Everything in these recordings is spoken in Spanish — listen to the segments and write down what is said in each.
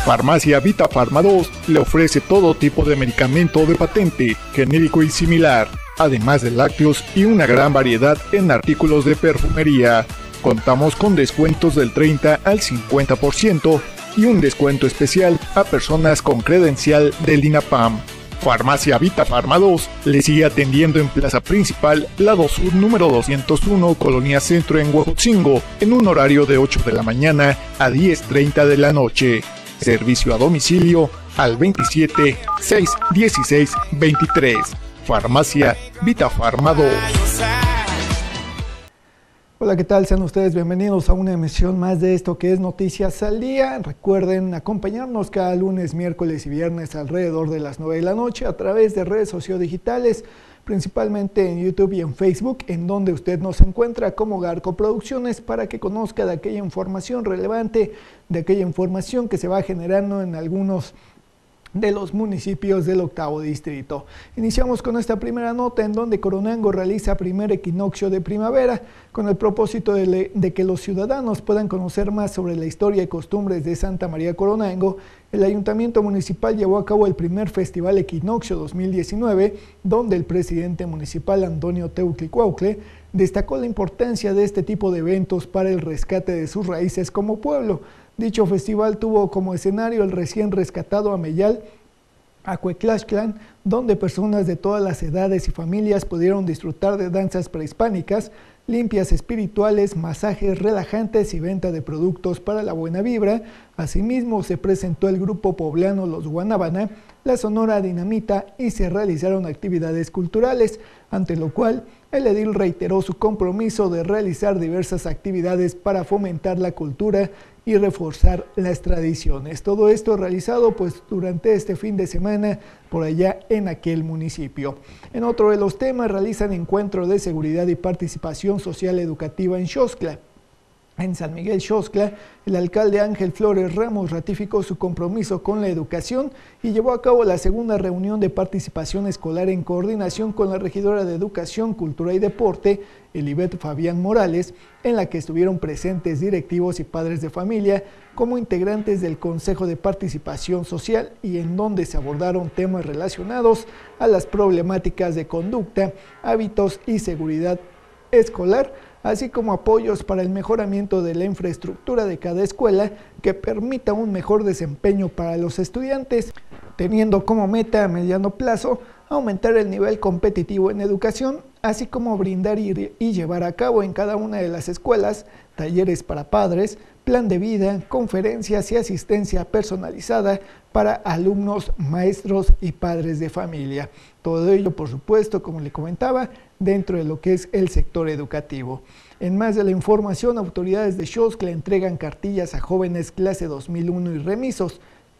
Farmacia Vita Pharma 2 le ofrece todo tipo de medicamento de patente, genérico y similar, además de lácteos y una gran variedad en artículos de perfumería. Contamos con descuentos del 30 al 50% y un descuento especial a personas con credencial del INAPAM. Farmacia Vita Pharma 2 le sigue atendiendo en Plaza Principal, Lado Sur número 201, Colonia Centro en Huejotzingo, en un horario de 8 de la mañana a 10:30 de la noche. Servicio a domicilio al 27 616 23. Farmacia Vita Pharma 2. Hola, ¿qué tal? Sean ustedes bienvenidos a una emisión más de esto que es Noticias al Día. Recuerden acompañarnos cada lunes, miércoles y viernes alrededor de las 9 de la noche a través de redes sociodigitales, principalmente en YouTube y en Facebook, en donde usted nos encuentra como Garco Producciones, para que conozca de aquella información relevante, de aquella información que se va generando en algunos de los municipios del octavo distrito. Iniciamos con esta primera nota en donde Coronango realiza primer equinoccio de primavera con el propósito de que los ciudadanos puedan conocer más sobre la historia y costumbres de Santa María Coronango. El Ayuntamiento Municipal llevó a cabo el primer Festival Equinoccio 2019, donde el presidente municipal Antonio Teutlicuautle destacó la importancia de este tipo de eventos para el rescate de sus raíces como pueblo. Dicho festival tuvo como escenario el recién rescatado Ameyal, Acueclaxtlan, donde personas de todas las edades y familias pudieron disfrutar de danzas prehispánicas, limpias espirituales, masajes relajantes y venta de productos para la buena vibra. Asimismo, se presentó el grupo poblano Los Guanábana, la Sonora Dinamita y se realizaron actividades culturales, ante lo cual el edil reiteró su compromiso de realizar diversas actividades para fomentar la cultura y reforzar las tradiciones. Todo esto realizado durante este fin de semana por allá en aquel municipio. En otro de los temas, realizan encuentro de seguridad y participación social educativa en Xoxtla. En San Miguel Xoxtla, el alcalde Ángel Flores Ramos ratificó su compromiso con la educación y llevó a cabo la segunda reunión de participación escolar en coordinación con la regidora de Educación, Cultura y Deporte, Elibet Fabián Morales, en la que estuvieron presentes directivos y padres de familia como integrantes del Consejo de Participación Social, y en donde se abordaron temas relacionados a las problemáticas de conducta, hábitos y seguridad escolar, así como apoyos para el mejoramiento de la infraestructura de cada escuela que permita un mejor desempeño para los estudiantes, teniendo como meta a mediano plazo aumentar el nivel competitivo en educación, así como brindar y llevar a cabo en cada una de las escuelas talleres para padres, plan de vida, conferencias y asistencia personalizada para alumnos, maestros y padres de familia. Todo ello, por supuesto, como le comentaba, dentro de lo que es el sector educativo. En más de la información, autoridades de Xoxtla entregan cartillas a jóvenes clase 2001 y remisos.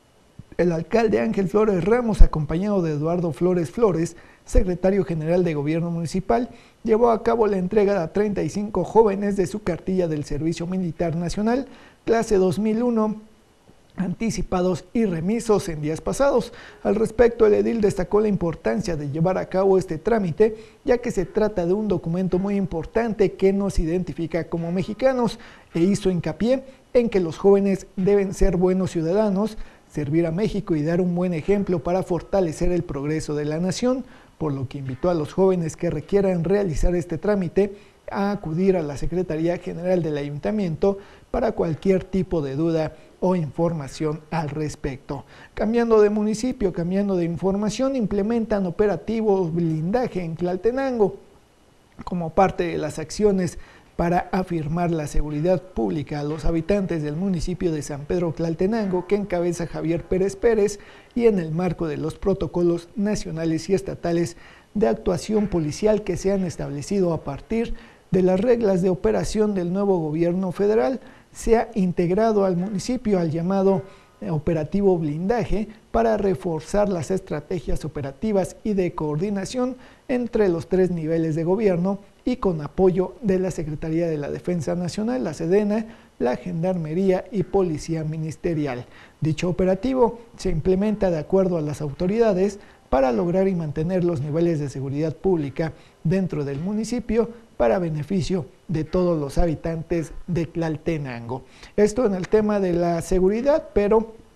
El alcalde Ángel Flores Ramos, acompañado de Eduardo Flores Flores, secretario general de Gobierno Municipal, llevó a cabo la entrega a 35 jóvenes de su cartilla del Servicio Militar Nacional, clase 2001, anticipados y remisos en días pasados. Al respecto, el edil destacó la importancia de llevar a cabo este trámite, ya que se trata de un documento muy importante que nos identifica como mexicanos, e hizo hincapié en que los jóvenes deben ser buenos ciudadanos, servir a México y dar un buen ejemplo para fortalecer el progreso de la nación, por lo que invitó a los jóvenes que requieran realizar este trámite a acudir a la Secretaría General del Ayuntamiento para cualquier tipo de duda o información al respecto. Cambiando de municipio, cambiando de información, implementan operativos blindaje en Tlaltenango como parte de las acciones para afirmar la seguridad pública a los habitantes del municipio de San Pedro Tlaltenango, que encabeza Javier Pérez Pérez, y en el marco de los protocolos nacionales y estatales de actuación policial que se han establecido a partir de las reglas de operación del nuevo gobierno federal, se ha integrado al municipio al llamado operativo blindaje para reforzar las estrategias operativas y de coordinación entre los 3 niveles de gobierno y con apoyo de la Secretaría de la Defensa Nacional, la Sedena, la Gendarmería y Policía Ministerial. Dicho operativo se implementa de acuerdo a las autoridades para lograr y mantener los niveles de seguridad pública dentro del municipio para beneficio de todos los habitantes de Tlaltenango. Esto en el tema de la seguridad, pero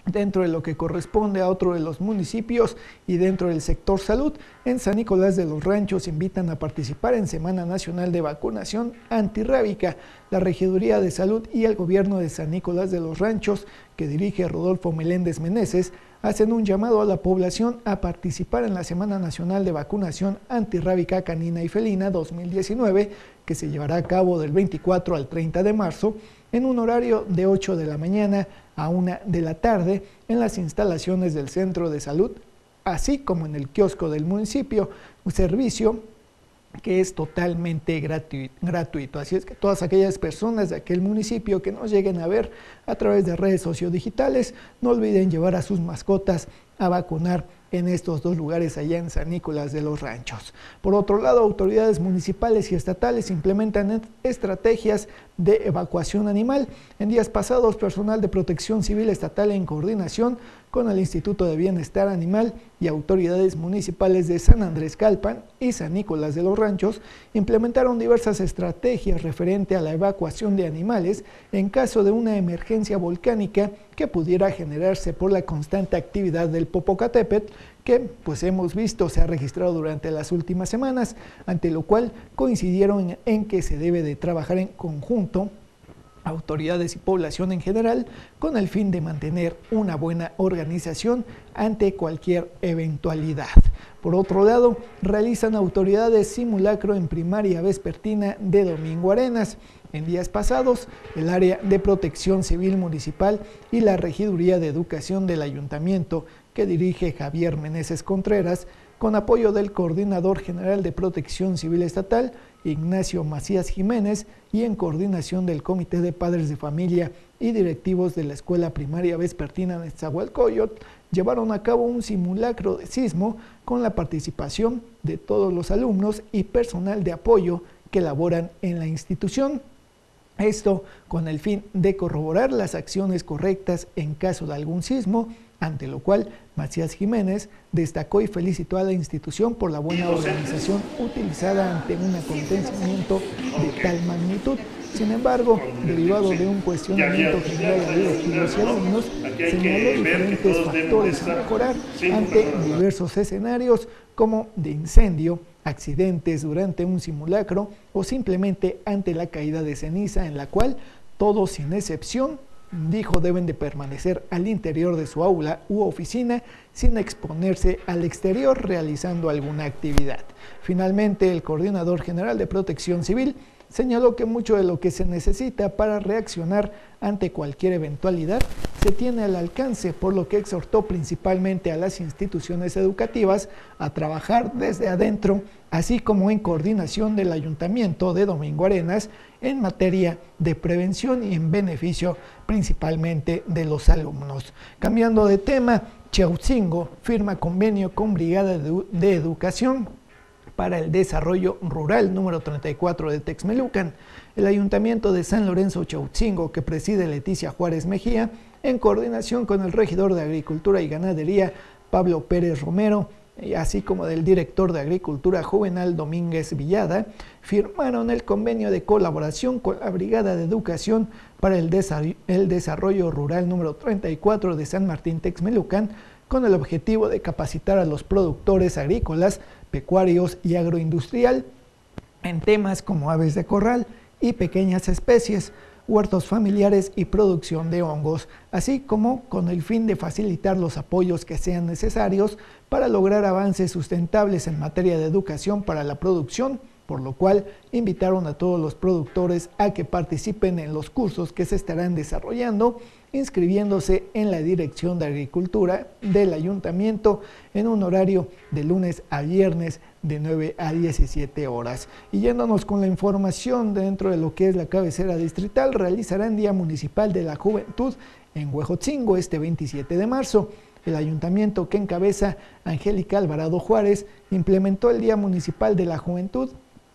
dentro de lo que corresponde a otro de los municipios y dentro del sector salud. En San Nicolás de los Ranchos invitan a participar en Semana Nacional de Vacunación Antirrábica. La Regiduría de Salud y el Gobierno de San Nicolás de los Ranchos, que dirige Rodolfo Meléndez Meneses, hacen un llamado a la población a participar en la Semana Nacional de Vacunación Antirrábica Canina y Felina 2019, que se llevará a cabo del 24 al 30 de marzo, en un horario de 8 de la mañana a 1 de la tarde en las instalaciones del Centro de Salud, así como en el kiosco del municipio, un servicio que es totalmente gratuito. Así es que todas aquellas personas de aquel municipio que nos lleguen a ver a través de redes sociodigitales, no olviden llevar a sus mascotas a vacunar en estos dos lugares allá en San Nicolás de los Ranchos. Por otro lado, autoridades municipales y estatales implementan estrategias de evacuación animal. En días pasados, personal de Protección Civil Estatal en coordinación con el Instituto de Bienestar Animal y autoridades municipales de San Andrés Calpan y San Nicolás de los Ranchos implementaron diversas estrategias referente a la evacuación de animales en caso de una emergencia volcánica que pudiera generarse por la constante actividad del Popocatépetl, que pues hemos visto se ha registrado durante las últimas semanas, ante lo cual coincidieron en que se debe de trabajar en conjunto autoridades y población en general, con el fin de mantener una buena organización ante cualquier eventualidad. Por otro lado, realizan autoridades simulacro en primaria vespertina de Domingo Arenas. En días pasados, el área de Protección Civil Municipal y la Regiduría de Educación del Ayuntamiento, que dirige Javier Meneses Contreras, con apoyo del Coordinador General de Protección Civil Estatal, Ignacio Macías Jiménez, y en coordinación del Comité de Padres de Familia y directivos de la Escuela Primaria Vespertina de Nezahualcóyotl, llevaron a cabo un simulacro de sismo con la participación de todos los alumnos y personal de apoyo que laboran en la institución. Esto con el fin de corroborar las acciones correctas en caso de algún sismo, ante lo cual Macías Jiménez destacó y felicitó a la institución por la buena organización utilizada ante un acontecimiento de tal magnitud. Sin embargo, derivado de un cuestionamiento general a directivos y alumnos, señaló diferentes factores a mejorar ante diversos escenarios como de incendio, accidentes durante un simulacro o simplemente ante la caída de ceniza, en la cual todos sin excepción, dijo, deben de permanecer al interior de su aula u oficina sin exponerse al exterior realizando alguna actividad. Finalmente, el Coordinador General de Protección Civil señaló que mucho de lo que se necesita para reaccionar ante cualquier eventualidad se tiene al alcance, por lo que exhortó principalmente a las instituciones educativas a trabajar desde adentro, así como en coordinación del Ayuntamiento de Domingo Arenas en materia de prevención y en beneficio principalmente de los alumnos. Cambiando de tema, Chautzingo firma convenio con Brigada de Educación para el Desarrollo Rural número 34 de Texmelucan. El Ayuntamiento de San Lorenzo Chautzingo, que preside Leticia Juárez Mejía, en coordinación con el regidor de Agricultura y Ganadería, Pablo Pérez Romero, así como del director de Agricultura Juvenal Domínguez Villada, firmaron el convenio de colaboración con la Brigada de Educación para el Desarrollo Rural número 34 de San Martín Texmelucan, con el objetivo de capacitar a los productores agrícolas, pecuarios y agroindustrial en temas como aves de corral y pequeñas especies, huertos familiares y producción de hongos, así como con el fin de facilitar los apoyos que sean necesarios para lograr avances sustentables en materia de educación para la producción, por lo cual invitaron a todos los productores a que participen en los cursos que se estarán desarrollando, inscribiéndose en la Dirección de Agricultura del Ayuntamiento en un horario de lunes a viernes de 9 a 17 horas. Y yéndonos con la información dentro de lo que es la cabecera distrital, realizarán Día Municipal de la Juventud en Huejotzingo este 27 de marzo. El ayuntamiento que encabeza Angélica Alvarado Juárez implementó el Día Municipal de la Juventud,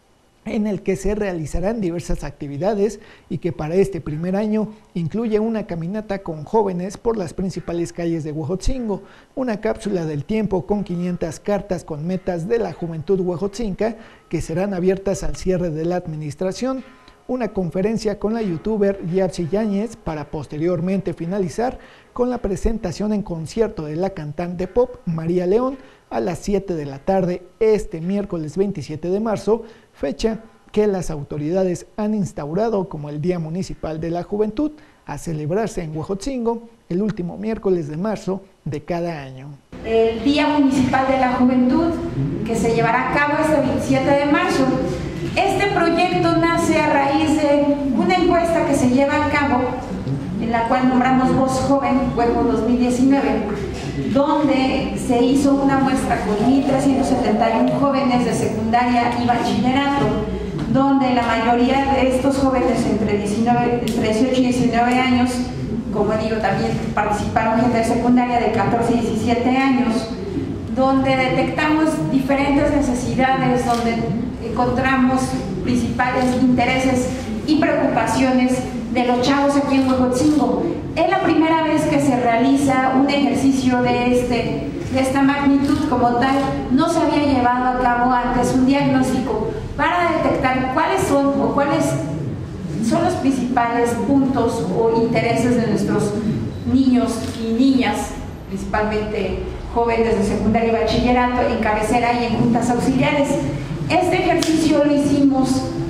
en el que se realizarán diversas actividades y que para este primer año incluye una caminata con jóvenes por las principales calles de Huejotzingo, una cápsula del tiempo con 500 cartas con metas de la juventud huejotzinca que serán abiertas al cierre de la administración, una conferencia con la youtuber Yapsi Yáñez para posteriormente finalizar con la presentación en concierto de la cantante pop María León a las 7 de la tarde este miércoles 27 de marzo, fecha que las autoridades han instaurado como el Día Municipal de la Juventud, a celebrarse en Huejotzingo el último miércoles de marzo de cada año. El Día Municipal de la Juventud, que se llevará a cabo este 27 de marzo. Este proyecto nace a raíz de una encuesta que se lleva a cabo, en la cual nombramos Voz Joven, Huejo 2019, donde se hizo una muestra con 1.371 jóvenes de secundaria y bachillerato, donde la mayoría de estos jóvenes entre 18 y 19 años, como digo, también participaron gente de secundaria de 14 y 17 años, donde detectamos diferentes necesidades, donde encontramos principales intereses y preocupaciones de los chavos aquí en Huejotzingo. Es la primera vez que se realiza un ejercicio de esta magnitud como tal. No se había llevado a cabo antes un diagnóstico para detectar cuáles son los principales puntos o intereses de nuestros niños y niñas, principalmente jóvenes de secundaria y bachillerato, en cabecera y en juntas auxiliares. Este ejercicio lo hicimos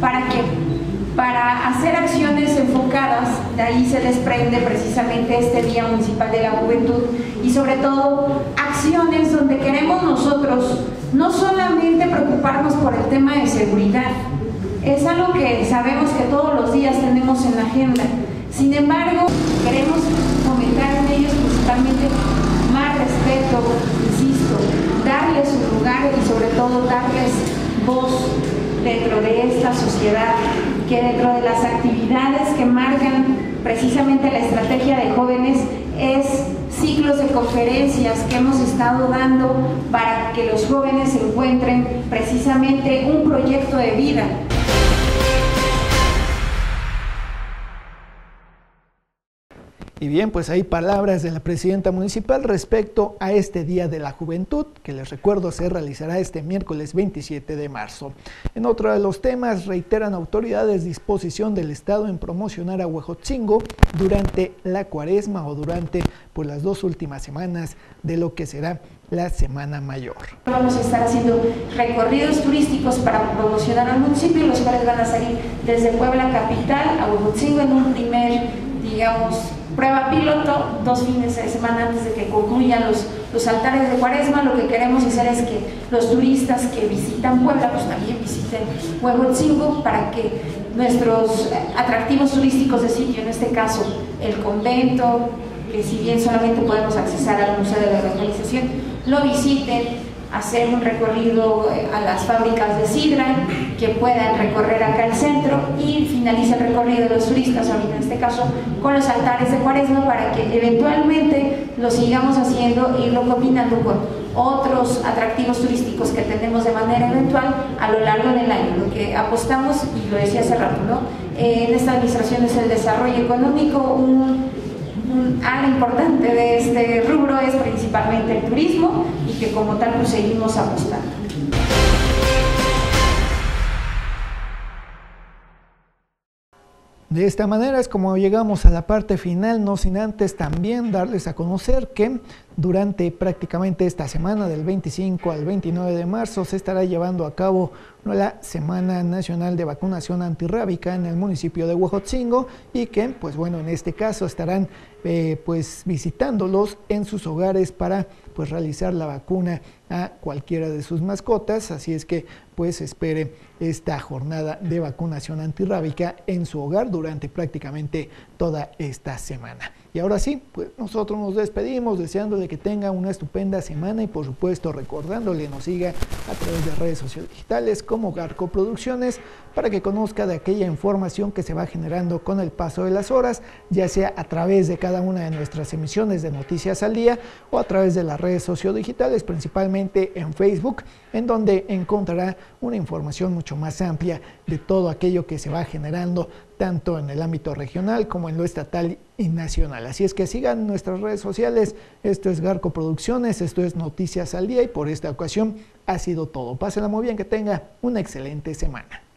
para hacer acciones enfocadas, de ahí se desprende precisamente este Día Municipal de la Juventud, y sobre todo acciones donde queremos nosotros no solamente preocuparnos por el tema de seguridad, es algo que sabemos que todos los días tenemos en la agenda, sin embargo queremos fomentar en ellos principalmente más respeto, insisto, darles un lugar y sobre todo darles voz dentro de esta sociedad, que dentro de las actividades que marcan precisamente la estrategia de jóvenes es ciclos de conferencias que hemos estado dando para que los jóvenes encuentren precisamente un proyecto de vida. Y bien, pues hay palabras de la presidenta municipal respecto a este Día de la Juventud, que les recuerdo se realizará este miércoles 27 de marzo. En otro de los temas, reiteran autoridades disposición del Estado en promocionar a Huejotzingo durante la Cuaresma o durante las 2 últimas semanas de lo que será la Semana Mayor. Vamos a estar haciendo recorridos turísticos para promocionar al municipio, los cuales van a salir desde Puebla capital a Huejotzingo en un primer, digamos, prueba piloto, 2 fines de semana antes de que concluyan los altares de Cuaresma. Lo que queremos hacer es que los turistas que visitan Puebla pues también visiten Huejotzingo, para que nuestros atractivos turísticos de sitio, en este caso el convento, que si bien solamente podemos accesar al Museo de la Evangelización, lo visiten, hacer un recorrido a las fábricas de sidra, que puedan recorrer acá el centro y finaliza el recorrido de los turistas, ahorita en este caso con los altares de Cuaresma, para que eventualmente lo sigamos haciendo e irlo combinando con otros atractivos turísticos que tenemos de manera eventual a lo largo del año. Lo que apostamos, y lo decía hace rato, ¿no? En esta administración es el desarrollo económico. Un ala importante de este rubro es principalmente el turismo, y que como tal pues seguimos apostando. De esta manera es como llegamos a la parte final, no sin antes también darles a conocer que durante prácticamente esta semana del 25 al 29 de marzo se estará llevando a cabo la Semana Nacional de Vacunación Antirrábica en el municipio de Huejotzingo, y que pues bueno, en este caso estarán pues visitándolos en sus hogares para pues realizar la vacuna a cualquiera de sus mascotas. Así es que pues espere esta jornada de vacunación antirrábica en su hogar durante prácticamente toda esta semana. Y ahora sí, pues nosotros nos despedimos deseándole que tenga una estupenda semana, y por supuesto recordándole nos siga a través de redes sociales digitales como Garco Producciones, para que conozca de aquella información que se va generando con el paso de las horas, ya sea a través de cada una de nuestras emisiones de Noticias al Día o a través de las redes sociodigitales, principalmente en Facebook, en donde encontrará una información mucho más amplia de todo aquello que se va generando tanto en el ámbito regional como en lo estatal y nacional. Así es que sigan nuestras redes sociales. Esto es Garco Producciones, esto es Noticias al Día, y por esta ocasión ha sido todo. Pásenla muy bien, que tenga una excelente semana.